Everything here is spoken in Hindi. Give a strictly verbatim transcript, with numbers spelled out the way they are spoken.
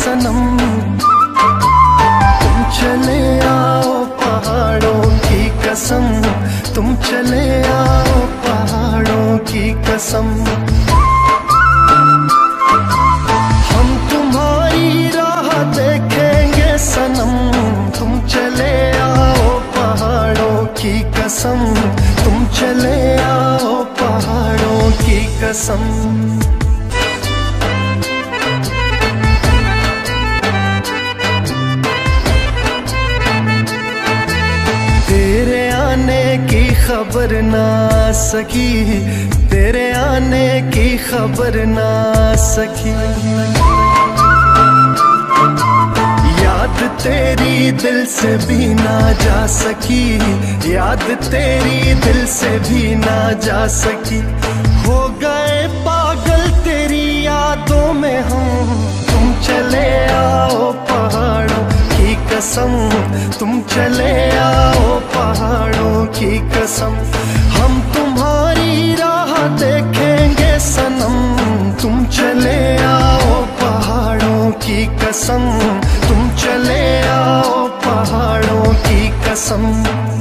सनम, तुम चले आओ पहाड़ों की कसम, तुम चले आओ पहाड़ों की कसम। हम तुम्हारी राह देखेंगे सनम, तुम चले आओ पहाड़ों की कसम, तुम चले आओ पहाड़ों की कसम। तेरे आने की खबर ना सकी, तेरे आने की खबर ना सकी, याद तेरी दिल से भी ना जा सकी, याद तेरी दिल से भी ना जा सकी। हो गए पागल तेरी यादों में हम, तुम चले आओ पहाड़ों की कसम, तुम चले आओ पहाड़ों की कसम। हम तुम्हारी राह देखेंगे सनम, तुम चले आओ पहाड़ों की कसम, तुम चले आओ पहाड़ों की कसम।